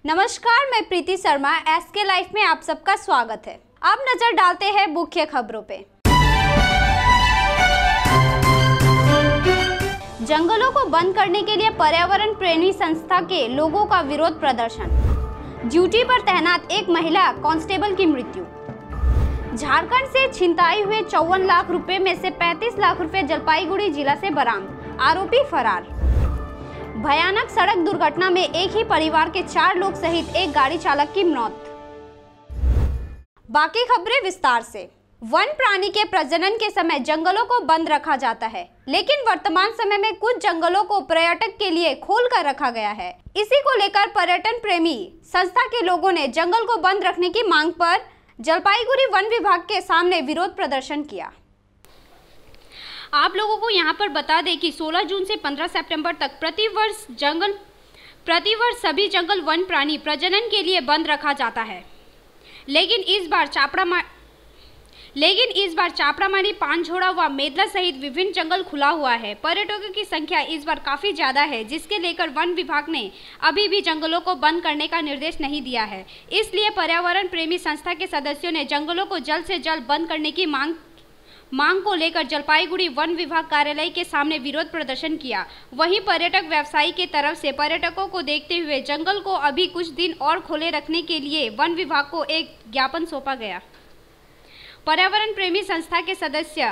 नमस्कार, मैं प्रीति Sharma. SK life में आप सबका स्वागत है। अब नजर डालते हैं मुख्य खबरों पे। जंगलों को बंद करने के लिए पर्यावरण प्रेमी संस्था के लोगों का विरोध प्रदर्शन। ड्यूटी पर तैनात एक महिला कांस्टेबल की मृत्यु। झारखंड से छिनताई हुए 54 लाख रुपए में से 35 लाख रुपए जलपाईगुड़ी जिला से बरामद, आरोपी फरार। भयानक सड़क दुर्घटना में एक ही परिवार के 4 लोग सहित एक गाड़ी चालक की मौत। बाकी खबरें विस्तार से। वन प्राणी के प्रजनन के समय जंगलों को बंद रखा जाता है, लेकिन वर्तमान समय में कुछ जंगलों को पर्यटक के लिए खोल कर रखा गया है। इसी को लेकर पर्यटन प्रेमी संस्था के लोगों ने जंगल को बंद रखने की मांग पर जलपाईगुड़ी वन विभाग के सामने विरोध प्रदर्शन किया। आप लोगों को यहाँ पर बता दें कि 16 जून से 15 सितंबर तक प्रतिवर्ष सभी जंगल वन प्राणी प्रजनन के लिए बंद रखा जाता है, लेकिन इस बार चापड़ामारी, पानझोड़ा व मेदला सहित विभिन्न जंगल खुला हुआ है। पर्यटकों की संख्या इस बार काफी ज्यादा है, जिसके लेकर वन विभाग ने अभी भी जंगलों को बंद करने का निर्देश नहीं दिया है। इसलिए पर्यावरण प्रेमी संस्था के सदस्यों ने जंगलों को जल्द से जल्द बंद करने की मांग को लेकर जलपाईगुड़ी वन विभाग कार्यालय के सामने विरोध प्रदर्शन किया। वहीं पर्यटक व्यवसायी के तरफ से पर्यटकों को देखते हुए जंगल को अभी कुछ दिन और खोले रखने के लिए वन विभाग को एक ज्ञापन सौंपा गया। पर्यावरण प्रेमी संस्था के सदस्य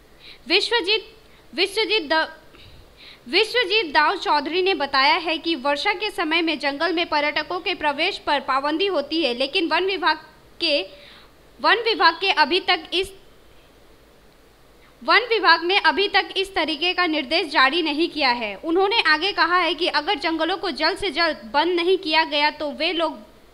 विश्वजीत दाव चौधरी ने बताया है कि वर्षा के समय में जंगल में पर्यटकों के प्रवेश पर पाबंदी होती है, लेकिन वन विभाग ने अभी तक इस तरीके का निर्देश जारी नहीं किया है। उन्होंने आगे कहा है कि अगर जंगलों को जल्द से जल्द बंद नहीं किया गया तो वे लोग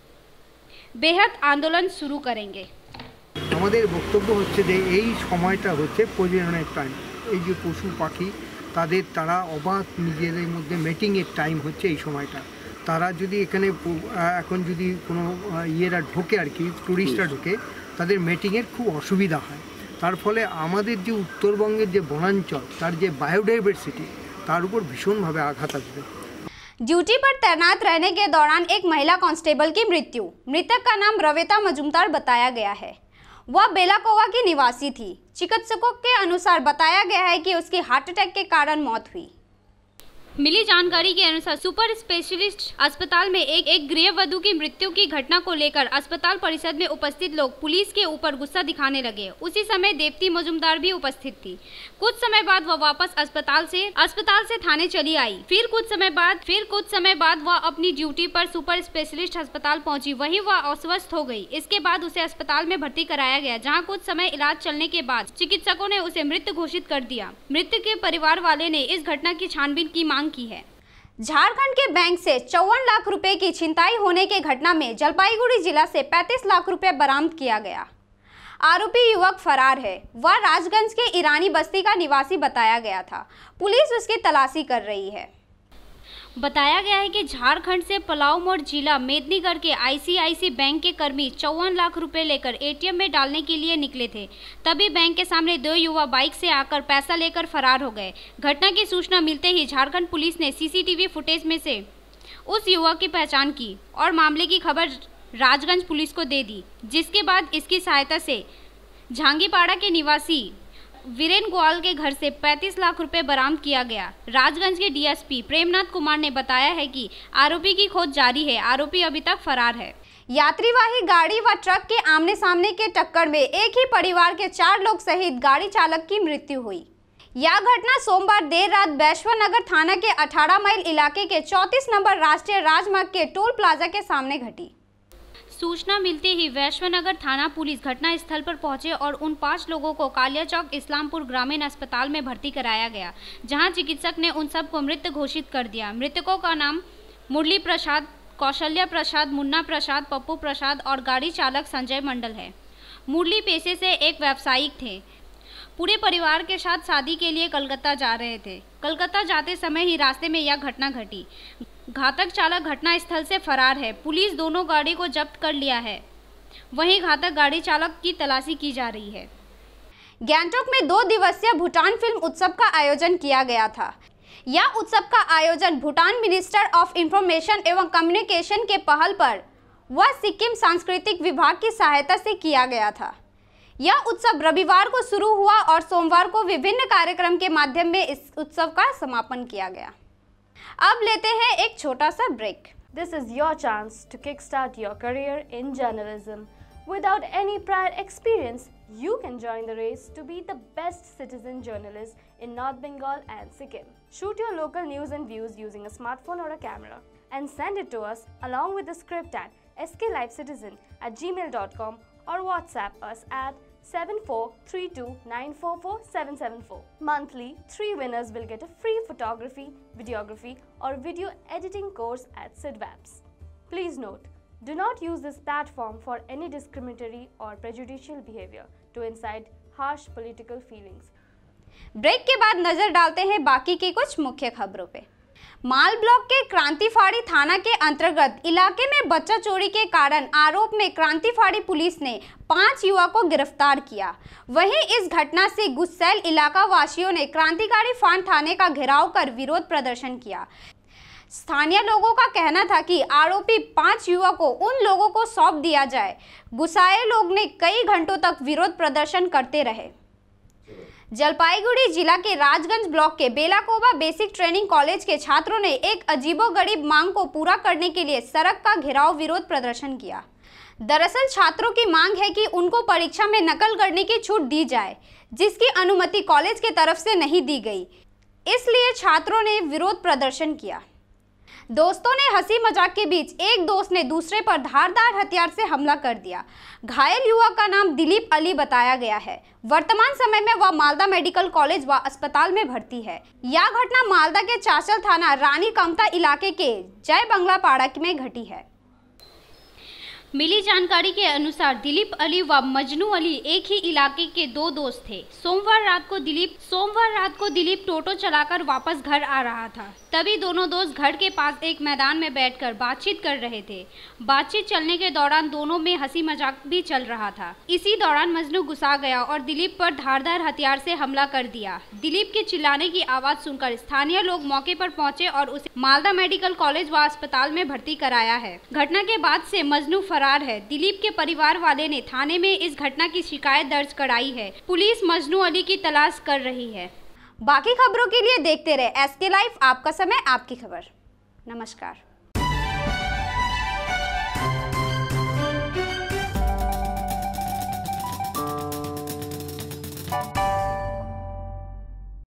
बेहद आंदोलन शुरू करेंगे। আমাদের বক্তব্য হচ্ছে যে এই সময়টা হচ্ছে প্রজননের টাইম। এই যে পশু পাখি তারা অবাধ নিজেদের মধ্যে মিটিংয়ের টাইম হচ্ছে এই সময়টা। তারা যদি এখানে এখন যদি কোনো ইয়েরা ঢোকে আর কি, টুরিস্টরা ঢোকে, তাদের মিটিংয়ের খুব অসুবিধা হয়। তার ফলে আমাদের যে উত্তরবঙ্গের যে বনাঞ্চল তার যে বায়োडाইভার্সিটি তার উপর ভীষণভাবে আঘাত আসবে। ड्यूटी पर तैनात रहने के दौरान एक महिला कांस्टेबल की मृत्यु। मृतक का नाम रवेता मजुमदार बताया गया है। वह बेलाकोवा की निवासी थी। चिकित्सकों के अनुसार बताया गया है कि उसकी हार्ट अटैक के कारण मौत हुई। मिली जानकारी के अनुसार सुपर स्पेशलिस्ट अस्पताल में एक गृहवधू की मृत्यु की घटना को लेकर अस्पताल परिसर में उपस्थित लोग पुलिस के ऊपर गुस्सा दिखाने लगे। उसी समय देवती मजुमदार भी उपस्थित थी। कुछ समय बाद वह वापस अस्पताल से थाने चली आई। फिर कुछ समय बाद वह अपनी ड्यूटी पर सुपर स्पेशलिस्ट अस्पताल पहुंची। वहीं वह अस्वस्थ हो गई। इसके बाद उसे अस्पताल में भर्ती कराया गया, जहाँ कुछ समय इलाज चलने के बाद चिकित्सकों ने उसे मृत घोषित कर दिया। मृतक के परिवार वाले ने इस घटना की छानबीन की मांग की है। झारखंड के बैंक से 54 लाख रुपए की छिनताई होने की घटना में जलपाईगुड़ी जिला से 35 लाख रुपए बरामद किया गया। आरोपी युवक फरार है। वह राजगंज के ईरानी बस्ती का निवासी बताया गया था। पुलिस उसकी तलाशी कर रही है। बताया गया है कि झारखंड से पलाऊ मोड़ जिला मेदिनीगढ़ के आईसीआईसी बैंक के कर्मी 54 लाख रुपए लेकर एटीएम में डालने के लिए निकले थे। तभी बैंक के सामने 2 युवा बाइक से आकर पैसा लेकर फरार हो गए। घटना की सूचना मिलते ही झारखंड पुलिस ने सीसीटीवी फुटेज में से उस युवक की पहचान की और मामले की खबर राजगंज पुलिस को दे दी, जिसके बाद इसकी सहायता से झांगीपाड़ा के निवासी वीरेन गोयल के घर से 35 लाख रुपए बरामद किया गया। राजगंज के डीएसपी प्रेमनाथ कुमार ने बताया है कि आरोपी की खोज जारी है। आरोपी अभी तक फरार है। यात्रीवाही गाड़ी व ट्रक के आमने सामने के टक्कर में एक ही परिवार के 4 लोग सहित गाड़ी चालक की मृत्यु हुई। यह घटना सोमवार देर रात वैश्वनगर थाना के 18 माइल इलाके के 34 नंबर राष्ट्रीय राजमार्ग के टोल प्लाजा के सामने घटी। सूचना मिलते ही वैश्वनगर थाना पुलिस घटना स्थल पर पहुंचे और उन 5 लोगों को कालिया चौक इस्लामपुर ग्रामीण अस्पताल में भर्ती कराया गया, जहां चिकित्सक ने उन सबको मृत घोषित कर दिया। मृतकों का नाम मुरली प्रसाद, कौशल्या प्रसाद, मुन्ना प्रसाद, पप्पू प्रसाद और गाड़ी चालक संजय मंडल है। मुरली पेशे से एक व्यावसायिक थे। पूरे परिवार के साथ शादी के लिए कलकत्ता जा रहे थे। कलकत्ता जाते समय ही रास्ते में यह घटना घटी। घातक चालक घटना स्थल से फरार है। पुलिस दोनों गाड़ी को जब्त कर लिया है। वहीं घातक गाड़ी चालक की तलाशी की जा रही है। गैंगटॉक में 2 दिवसीय भूटान फिल्म उत्सव का आयोजन किया गया था। यह उत्सव का आयोजन भूटान मिनिस्टर ऑफ इंफॉर्मेशन एवं कम्युनिकेशन के पहल पर व सिक्किम सांस्कृतिक विभाग की सहायता से किया गया था। यह उत्सव रविवार को शुरू हुआ और सोमवार को विभिन्न कार्यक्रम के माध्यम में इस उत्सव का समापन किया गया। अब लेते हैं एक छोटा सा break. This is your chance to kickstart your career in journalism. Without any prior experience, you can join the race to be the best citizen journalist in North Bengal and Sikkim. Shoot your local news and views using a smartphone or a camera and send it to us along with the script at sklivecitizen@gmail.com or WhatsApp us at 7432944774. Monthly, 3 winners will get a free photography, videography or video editing course at SIDVAPS. Please note, do not use this platform for any discriminatory or prejudicial behavior to incite harsh political feelings. Break के बाद नजर डालते हैं बाकी की कुछ मुख्य खबरों पे। माल ब्लॉक के क्रांतिफाड़ी थाना के अंतर्गत इलाके में बच्चा चोरी के कारण आरोप में क्रांतिफाड़ी पुलिस ने 5 युवकों को गिरफ्तार किया। वहीं इस घटना से गुस्सैल इलाका वासियों ने क्रांतिकारी फांड थाने का घेराव कर विरोध प्रदर्शन किया। स्थानीय लोगों का कहना था कि आरोपी 5 युवकों को उन लोगों को सौंप दिया जाए। गुस्साए लोग ने कई घंटों तक विरोध प्रदर्शन करते रहे। जलपाईगुड़ी जिला के राजगंज ब्लॉक के बेलाकोवा बेसिक ट्रेनिंग कॉलेज के छात्रों ने एक अजीबोगरीब मांग को पूरा करने के लिए सड़क का घेराव विरोध प्रदर्शन किया। दरअसल छात्रों की मांग है कि उनको परीक्षा में नकल करने की छूट दी जाए, जिसकी अनुमति कॉलेज की तरफ से नहीं दी गई। इसलिए छात्रों ने विरोध प्रदर्शन किया। दोस्तों ने हंसी मजाक के बीच एक दोस्त ने दूसरे पर धारदार हथियार से हमला कर दिया। घायल युवक का नाम दिलीप अली बताया गया है। वर्तमान समय में वह मालदा मेडिकल कॉलेज व अस्पताल में भर्ती है। यह घटना मालदा के चाचल थाना रानी कमता इलाके के जय बंगला पाड़ा में घटी है। मिली जानकारी के अनुसार दिलीप अली व मजनू अली एक ही इलाके के 2 दोस्त थे। सोमवार रात को दिलीप टोटो चलाकर वापस घर आ रहा था। तभी दोनों दोस्त घर के पास एक मैदान में बैठकर बातचीत कर रहे थे। बातचीत चलने के दौरान दोनों में हंसी मजाक भी चल रहा था। इसी दौरान मजनू गुस्सा गया और दिलीप पर धारदार हथियार से हमला कर दिया। दिलीप के चिल्लाने की आवाज सुनकर स्थानीय लोग मौके पर पहुंचे और उसे मालदा मेडिकल कॉलेज व अस्पताल में भर्ती कराया है। घटना के बाद से मजनू फरार है। दिलीप के परिवार वाले ने थाने में इस घटना की शिकायत दर्ज कराई है। पुलिस मजनू अली की तलाश कर रही है। बाकी खबरों के लिए देखते रहे SK लाइव, आपका समय आपकी खबर। नमस्कार।